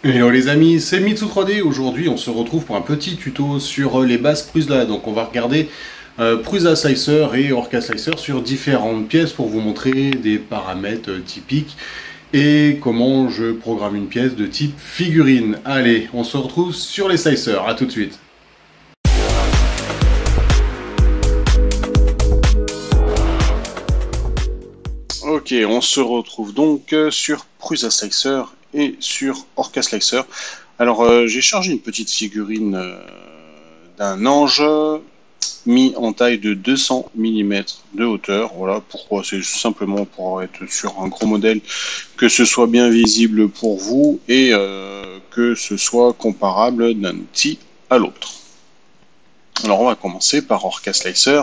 Hello les amis, c'est Mitsu 3D. Aujourd'hui on se retrouve pour un petit tuto sur les bases Prusa. Donc on va regarder Prusa Slicer et Orca Slicer sur différentes pièces pour vous montrer des paramètres typiques et comment je programme une pièce de type figurine. Allez, on se retrouve sur les slicers, à tout de suite. Ok, on se retrouve donc sur Prusa Slicer et sur Orca Slicer. Alors j'ai chargé une petite figurine d'un ange mis en taille de 200 mm de hauteur. Voilà pourquoi, c'est simplement pour être sur un gros modèle, que ce soit bien visible pour vous et que ce soit comparable d'un outil à l'autre. Alors on va commencer par Orca Slicer.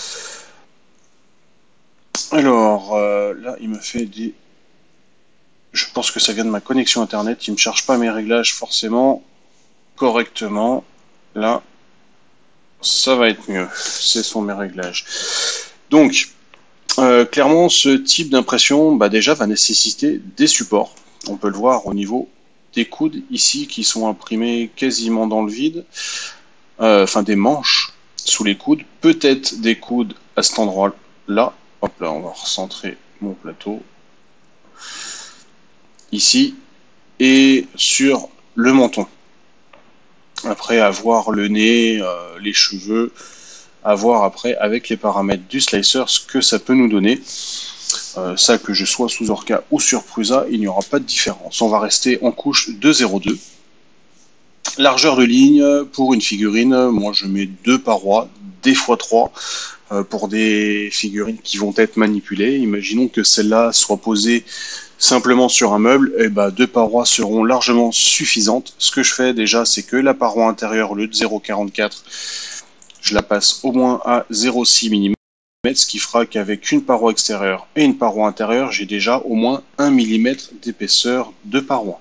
Alors là il me fait des... Je pense que ça vient de ma connexion internet, il ne me charge pas mes réglages forcément correctement. Là, ça va être mieux, ce sont mes réglages. Donc, clairement, ce type d'impression, déjà, va nécessiter des supports. On peut le voir au niveau des coudes ici, qui sont imprimés quasiment dans le vide. Enfin, des manches sous les coudes, peut-être des coudes à cet endroit-là. Hop là, on va recentrer mon plateau. Ici, et sur le menton. Après, avoir le nez, les cheveux, à voir après avec les paramètres du slicer ce que ça peut nous donner. Ça, que je sois sous Orca ou sur Prusa, il n'y aura pas de différence. On va rester en couche de 0,2. Largeur de ligne pour une figurine, moi je mets 2 parois, des fois 3, pour des figurines qui vont être manipulées. Imaginons que celle-là soit posée simplement sur un meuble, et 2 parois seront largement suffisantes. Ce que je fais déjà, c'est que la paroi intérieure, au lieu de 0,44, je la passe au moins à 0,6 mm, ce qui fera qu'avec une paroi extérieure et une paroi intérieure, j'ai déjà au moins 1 mm d'épaisseur de paroi.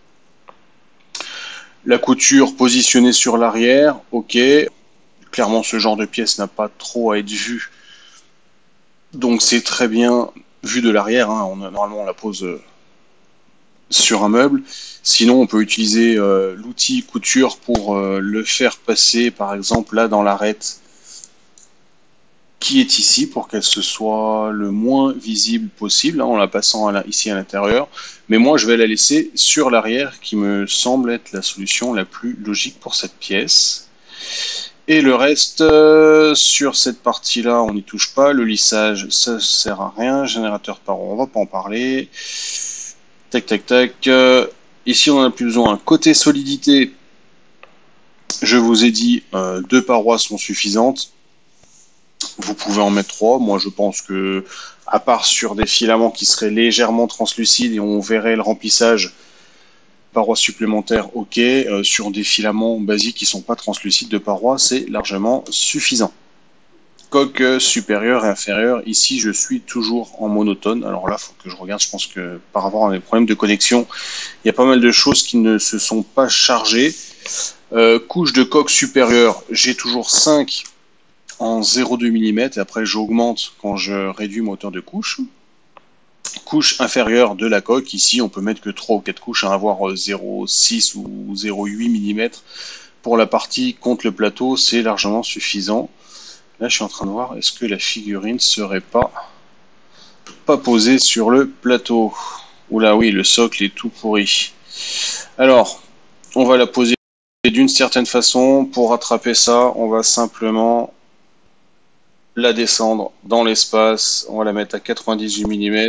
La couture positionnée sur l'arrière, ok. Clairement, ce genre de pièce n'a pas trop à être vu, donc c'est très bien vu de l'arrière, hein. Normalement on la pose sur un meuble. Sinon on peut utiliser l'outil couture pour le faire passer par exemple là dans l'arête qui est ici, pour qu'elle se soit le moins visible possible, hein, en la passant ici à l'intérieur. Mais moi je vais la laisser sur l'arrière, qui me semble être la solution la plus logique pour cette pièce. Et le reste, sur cette partie-là, on n'y touche pas. Le lissage, ça sert à rien. Générateur de parois, on va pas en parler. Tac, tac, tac. Ici, on en a plus besoin. Côté solidité, je vous ai dit, 2 parois sont suffisantes. Vous pouvez en mettre 3. Moi, je pense que, à part sur des filaments qui seraient légèrement translucides et on verrait le remplissage, parois supplémentaires, ok. Sur des filaments basiques qui ne sont pas translucides de parois, c'est largement suffisant. Coque supérieure et inférieure, ici je suis toujours en monotone. Alors là, il faut que je regarde, je pense que par rapport à mes problèmes de connexion, il y a pas mal de choses qui ne se sont pas chargées. Couche de coque supérieure, j'ai toujours 5 en 0,2 mm, et après j'augmente quand je réduis mon hauteur de couche. Couche inférieure de la coque, ici on peut mettre que 3 ou 4 couches, à avoir 0,6 ou 0,8 mm pour la partie contre le plateau, c'est largement suffisant. Là je suis en train de voir, est-ce que la figurine serait pas posée sur le plateau? Oula oui, le socle est tout pourri. Alors, on va la poser d'une certaine façon. Pour rattraper ça, on va simplement la descendre dans l'espace, on va la mettre à 98 mm.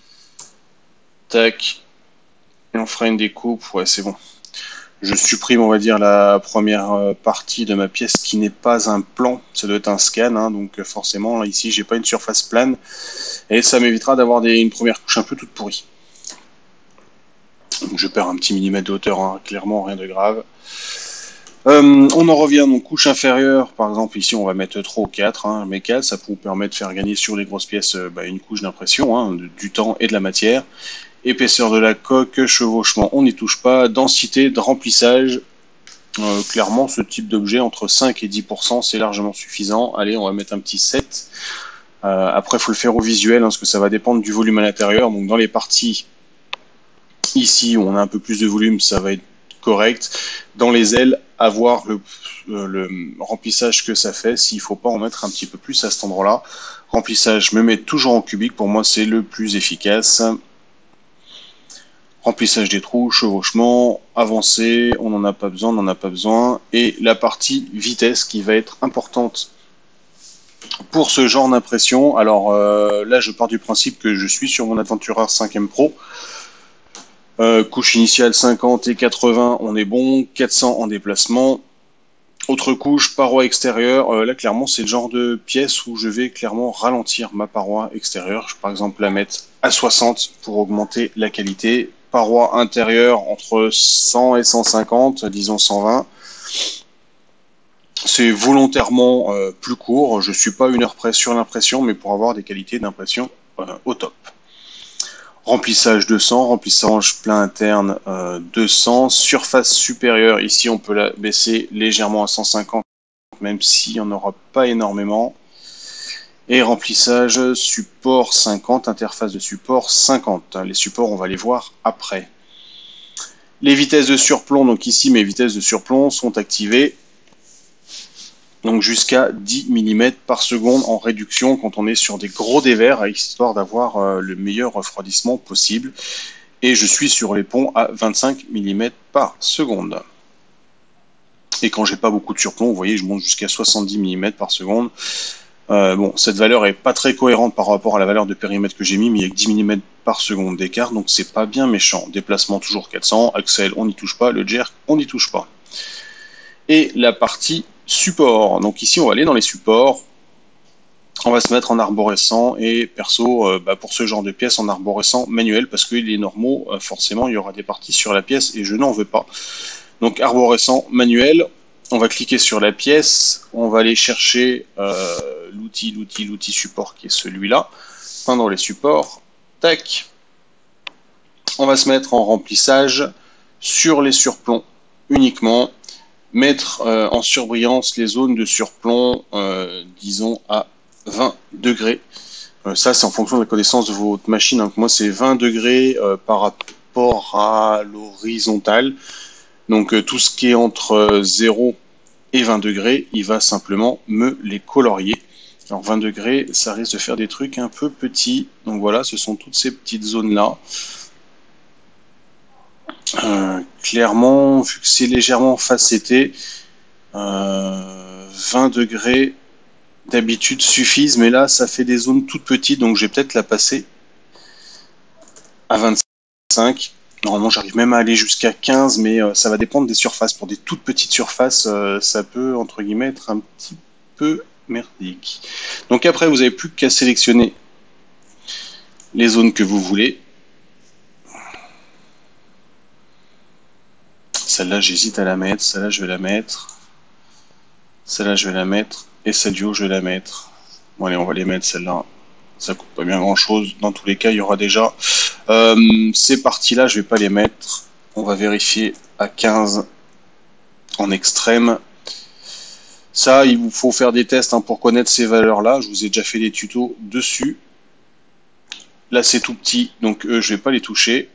Tac, et on fera une découpe. Ouais, c'est bon. Je supprime, on va dire, la première partie de ma pièce qui n'est pas un plan, ça doit être un scan, hein, donc forcément là, ici j'ai pas une surface plane et ça m'évitera d'avoir une première couche un peu toute pourrie. Donc je perds un petit millimètre de hauteur, hein, clairement rien de grave. On en revient donc couche inférieure, par exemple ici on va mettre 3 ou 4, hein, mais 4, ça vous permet de faire gagner sur les grosses pièces une couche d'impression, hein, du temps et de la matière. Épaisseur de la coque, chevauchement, on n'y touche pas. Densité de remplissage, clairement ce type d'objet entre 5 et 10% c'est largement suffisant. Allez, on va mettre un petit 7. Après il faut le faire au visuel, hein, parce que ça va dépendre du volume à l'intérieur. Donc dans les parties ici où on a un peu plus de volume, ça va être correct. Dans les ailes, à voir le remplissage que ça fait, s'il faut pas en mettre un petit peu plus à cet endroit-là. Remplissage, je me mets toujours en cubique, pour moi c'est le plus efficace. Remplissage des trous, chevauchement, avancé, on n'en a pas besoin, on n'en a pas besoin. Et la partie vitesse qui va être importante pour ce genre d'impression. Alors là, je pars du principe que je suis sur mon Adventurer 5M Pro. Couche initiale 50 et 80, on est bon. 400 en déplacement. Autre couche, paroi extérieure. Là, clairement, c'est le genre de pièce où je vais clairement ralentir ma paroi extérieure. Je vais par exemple la mettre à 60 pour augmenter la qualité. Paroi intérieure entre 100 et 150, disons 120. C'est volontairement plus court. Je ne suis pas une heure près sur l'impression, mais pour avoir des qualités d'impression au top. Remplissage 200, remplissage plein interne 200, surface supérieure, ici on peut la baisser légèrement à 150, même s'il n'y en aura pas énormément. Et remplissage support 50, interface de support 50. Les supports, on va les voir après. Les vitesses de surplomb, donc ici mes vitesses de surplomb sont activées. Donc jusqu'à 10 mm par seconde en réduction quand on est sur des gros dévers, histoire d'avoir le meilleur refroidissement possible. Et je suis sur les ponts à 25 mm par seconde. Et quand j'ai pas beaucoup de surplomb, vous voyez, je monte jusqu'à 70 mm par seconde. Bon, cette valeur est pas très cohérente par rapport à la valeur de périmètre que j'ai mis, mais il y a que 10 mm par seconde d'écart, donc c'est pas bien méchant. Déplacement toujours 400, axel on n'y touche pas, le jerk on n'y touche pas. Et la partie support, donc ici on va aller dans les supports, on va se mettre en arborescent, et perso, pour ce genre de pièce en arborescent manuel, parce que les normaux, forcément il y aura des parties sur la pièce, et je n'en veux pas. Donc arborescent manuel, on va cliquer sur la pièce, on va aller chercher l'outil support qui est celui-là, dans les supports, tac, on va se mettre en remplissage sur les surplombs uniquement, mettre en surbrillance les zones de surplomb, disons à 20 degrés. Ça c'est en fonction de la connaissance de votre machine, donc moi c'est 20 degrés par rapport à l'horizontale. Donc tout ce qui est entre 0 et 20 degrés, il va simplement me les colorier. Alors 20 degrés, ça risque de faire des trucs un peu petits. Donc voilà, ce sont toutes ces petites zones-là. Clairement, vu que c'est légèrement facetté, 20 degrés d'habitude suffisent, mais là ça fait des zones toutes petites, donc je vais peut-être la passer à 25. Normalement, j'arrive même à aller jusqu'à 15, mais ça va dépendre des surfaces. Pour des toutes petites surfaces, ça peut, entre guillemets, être un petit peu merdique. Donc après, vous n'avez plus qu'à sélectionner les zones que vous voulez. Celle-là, j'hésite à la mettre. Celle-là, je vais la mettre. Celle-là, je vais la mettre. Et celle du haut, je vais la mettre. Bon, allez, on va les mettre, celle-là. Ça coûte pas bien grand-chose. Dans tous les cas, il y aura déjà... ces parties-là, je vais pas les mettre. On va vérifier à 15 en extrême. Ça, il vous faut faire des tests pour connaître ces valeurs-là. Je vous ai déjà fait des tutos dessus. Là, c'est tout petit, donc je vais pas les toucher.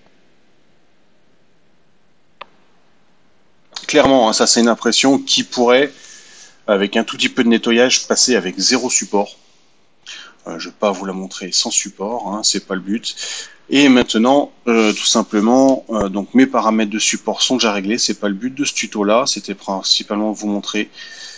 Clairement, ça c'est une impression qui pourrait, avec un tout petit peu de nettoyage, passer avec 0 support. Je ne vais pas vous la montrer sans support, c'est pas le but. Et maintenant, tout simplement, donc mes paramètres de support sont déjà réglés. C'est pas le but de ce tuto-là. C'était principalement vous montrer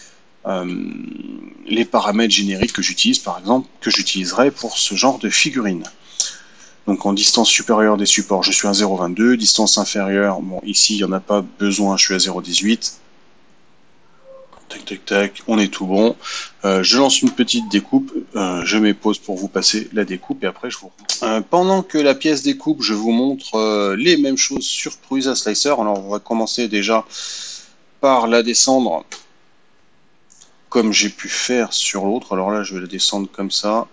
les paramètres génériques que j'utilise, par exemple, que j'utiliserai pour ce genre de figurine. Donc en distance supérieure des supports, je suis à 0,22. Distance inférieure, bon ici il n'y en a pas besoin, je suis à 0,18. Tac, tac, tac, on est tout bon. Je lance une petite découpe, je mets pause pour vous passer la découpe et après je vous remontre. Pendant que la pièce découpe, je vous montre les mêmes choses sur Prusa Slicer. Alors on va commencer déjà par la descendre comme j'ai pu faire sur l'autre. Alors là je vais la descendre comme ça.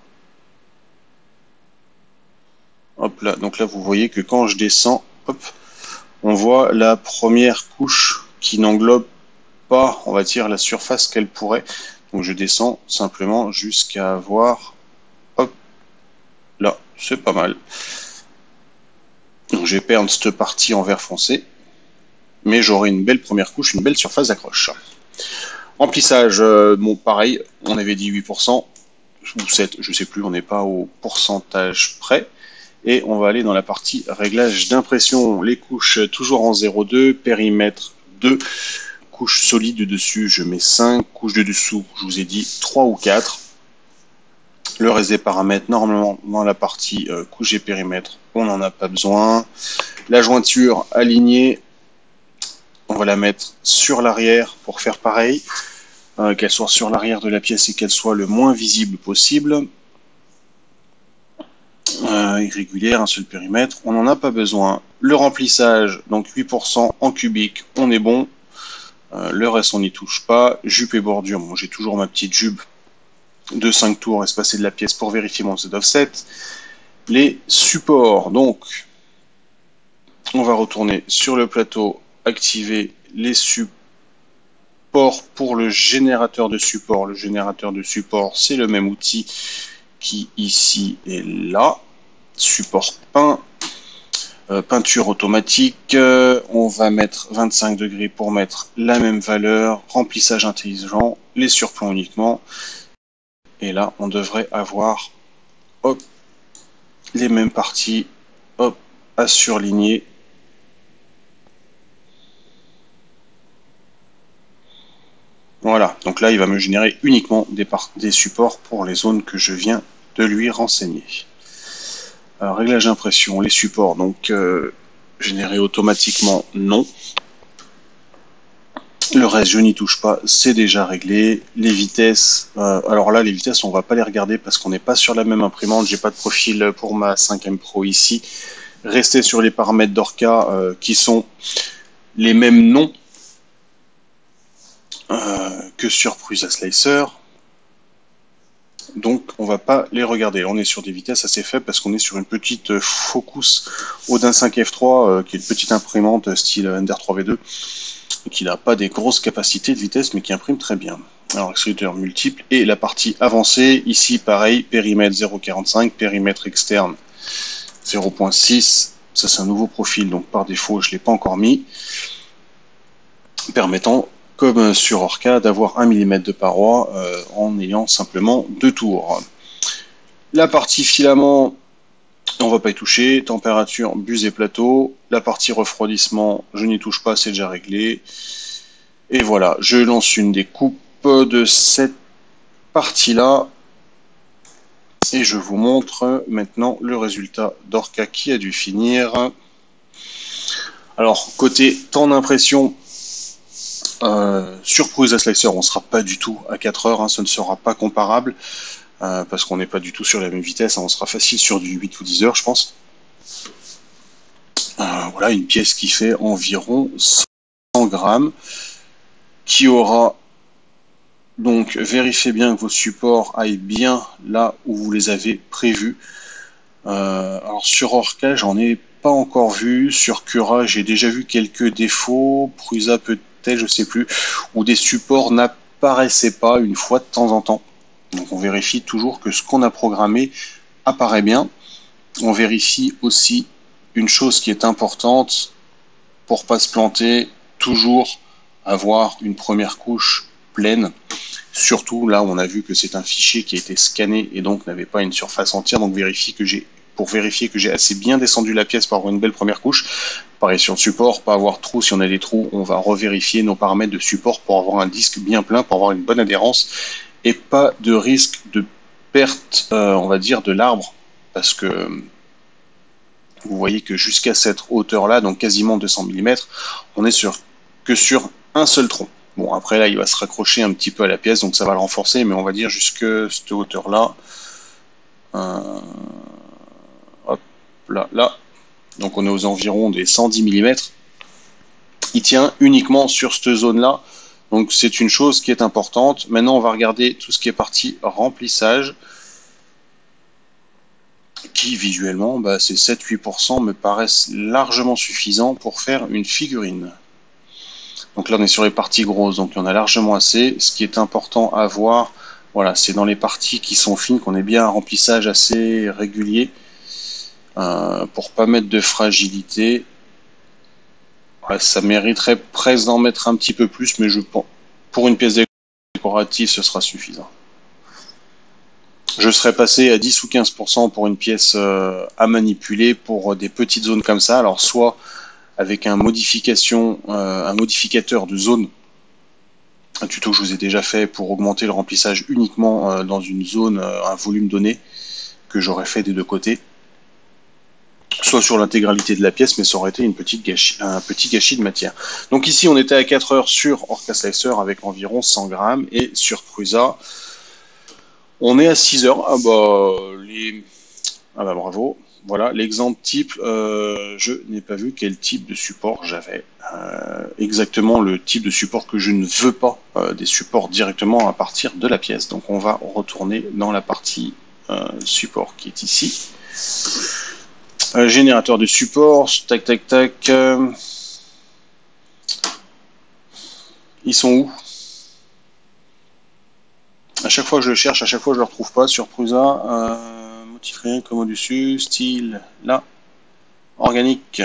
Hop là, donc là vous voyez que quand je descends, hop, on voit la première couche qui n'englobe pas, on va dire, la surface qu'elle pourrait. Donc je descends simplement jusqu'à avoir, hop, là, c'est pas mal. Donc je vais perdre cette partie en vert foncé, mais j'aurai une belle première couche, une belle surface d'accroche. Remplissage, bon pareil, on avait dit 8%, ou 7, je sais plus, on n'est pas au pourcentage près. Et on va aller dans la partie réglage d'impression. Les couches toujours en 0,2, périmètre 2, couche solide dessus, je mets 5, couche de dessous, je vous ai dit 3 ou 4. Le reste des paramètres, normalement dans la partie couche et périmètre, on n'en a pas besoin. La jointure alignée, on va la mettre sur l'arrière pour faire pareil, qu'elle soit sur l'arrière de la pièce et qu'elle soit le moins visible possible. Irrégulière, un seul périmètre, on n'en a pas besoin. Le remplissage, donc 8% en cubique, on est bon. Le reste, on n'y touche pas. Jupe et bordure, bon, j'ai toujours ma petite jupe de 5 tours espacée de la pièce pour vérifier mon Z offset. Les supports, donc, on va retourner sur le plateau, activer les supports pour le générateur de support. Le générateur de support, c'est le même outil qui ici est là. Support peint, peinture automatique, on va mettre 25 degrés pour mettre la même valeur, remplissage intelligent, les surplombs uniquement, et là on devrait avoir hop, les mêmes parties, hop, à surligner. Voilà, donc là il va me générer uniquement des supports pour les zones que je viens de lui renseigner. Réglage d'impression, les supports, donc générés automatiquement, non. Le reste, je n'y touche pas, c'est déjà réglé. Les vitesses, alors là, les vitesses, on va pas les regarder parce qu'on n'est pas sur la même imprimante. J'ai pas de profil pour ma 5M Pro ici. Restez sur les paramètres d'Orca qui sont les mêmes noms que sur Prusa Slicer. Donc on va pas les regarder. On est sur des vitesses assez faibles parce qu'on est sur une petite Focus Odin 5F3 qui est une petite imprimante style Ender 3V2 et qui n'a pas des grosses capacités de vitesse mais qui imprime très bien. Alors extrudeur multiple et la partie avancée, ici pareil, périmètre 0,45, périmètre externe 0,6, ça c'est un nouveau profil donc par défaut je ne l'ai pas encore mis, permettant comme sur Orca, d'avoir 1 mm de paroi en ayant simplement 2 tours. La partie filament, on va pas y toucher. Température, buse et plateau. La partie refroidissement, je n'y touche pas, c'est déjà réglé. Et voilà, je lance une découpe de cette partie-là. Et je vous montre maintenant le résultat d'Orca qui a dû finir. Alors, côté temps d'impression, sur Prusa Slicer, on ne sera pas du tout à 4 heures, hein, ce ne sera pas comparable, parce qu'on n'est pas du tout sur la même vitesse, hein, on sera facile sur du 8 ou 10 heures, je pense. Voilà, une pièce qui fait environ 100 grammes, qui aura, donc, vérifiez bien que vos supports aillent bien là où vous les avez prévus. Alors, sur Orca, j'en ai pas encore vu, sur Cura, j'ai déjà vu quelques défauts, Prusa peut-être, je sais plus, où des supports n'apparaissaient pas une fois de temps en temps. Donc on vérifie toujours que ce qu'on a programmé apparaît bien. On vérifie aussi une chose qui est importante pour pas se planter, toujours avoir une première couche pleine. Surtout là où on a vu que c'est un fichier qui a été scanné et donc n'avait pas une surface entière. Donc pour vérifier que j'ai assez bien descendu la pièce pour avoir une belle première couche. Pareil sur le support, pas avoir de trous. Si on a des trous, on va revérifier nos paramètres de support pour avoir un disque bien plein, pour avoir une bonne adhérence et pas de risque de perte, on va dire, de l'arbre, parce que vous voyez que jusqu'à cette hauteur-là, donc quasiment 200 mm, on est que sur un seul tronc. Bon, après là, il va se raccrocher un petit peu à la pièce, donc ça va le renforcer, mais on va dire jusque cette hauteur-là. Hop, là. Donc on est aux environs des 110 mm. Il tient uniquement sur cette zone-là. Donc c'est une chose qui est importante. Maintenant, on va regarder tout ce qui est partie remplissage, qui visuellement, ces 7-8% me paraissent largement suffisants pour faire une figurine. Donc là, on est sur les parties grosses, donc il y en a largement assez. Ce qui est important à voir, voilà, c'est dans les parties qui sont fines qu'on ait bien un remplissage assez régulier pour pas mettre de fragilité. Ouais, ça mériterait presque d'en mettre un petit peu plus, mais je pense pour une pièce décorative, ce sera suffisant. Je serais passé à 10 ou 15% pour une pièce à manipuler pour des petites zones comme ça. Alors soit avec un modificateur de zone, un tuto que je vous ai déjà fait pour augmenter le remplissage uniquement dans une zone, un volume donné, que j'aurais fait des deux côtés. Soit sur l'intégralité de la pièce, mais ça aurait été un petit gâchis de matière. Donc ici, on était à 4 heures sur Orca Slicer avec environ 100 grammes, et sur Prusa, on est à 6 heures. Ah bah bravo. Voilà, l'exemple type, je n'ai pas vu quel type de support j'avais. Exactement le type de support que je ne veux pas, des supports directement à partir de la pièce. Donc on va retourner dans la partie support qui est ici. Générateur de support, tac tac tac. Ils sont où? À chaque fois que je le cherche, à chaque fois je le retrouve pas sur Prusa. Motif rien comme au-dessus, style là, organique.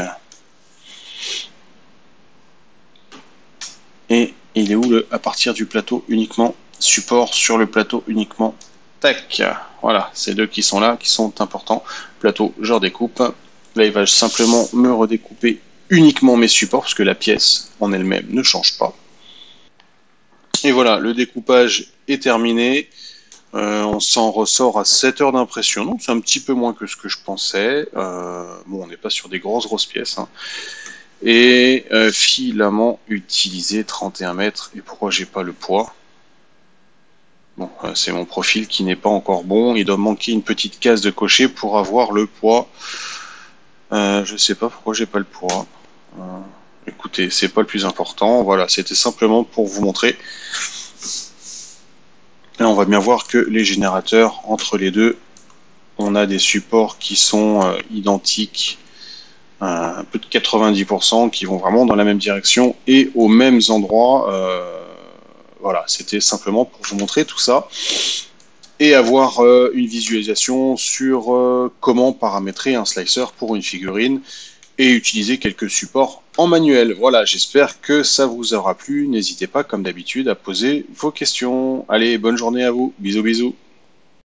Et il est où à partir du plateau uniquement, support sur le plateau uniquement. Tac, voilà, ces deux qui sont là, qui sont importants. Plateau, je redécoupe. Là, il va simplement me redécouper uniquement mes supports, parce que la pièce en elle-même ne change pas. Et voilà, le découpage est terminé. On s'en ressort à 7 heures d'impression, donc c'est un petit peu moins que ce que je pensais. Bon, on n'est pas sur des grosses pièces. Hein. Et filament utilisé 31 mètres. Et pourquoi j'ai pas le poids? Bon, c'est mon profil qui n'est pas encore bon. Il doit manquer une petite case de cocher pour avoir le poids. Je sais pas pourquoi j'ai pas le poids. Écoutez, c'est pas le plus important. Voilà, c'était simplement pour vous montrer. Là, on va bien voir que les générateurs, entre les deux, on a des supports qui sont identiques, un peu de 90%, qui vont vraiment dans la même direction et aux mêmes endroits. Voilà, c'était simplement pour vous montrer tout ça et avoir une visualisation sur comment paramétrer un slicer pour une figurine et utiliser quelques supports en manuel. Voilà, j'espère que ça vous aura plu. N'hésitez pas, comme d'habitude, à poser vos questions. Allez, bonne journée à vous. Bisous, bisous.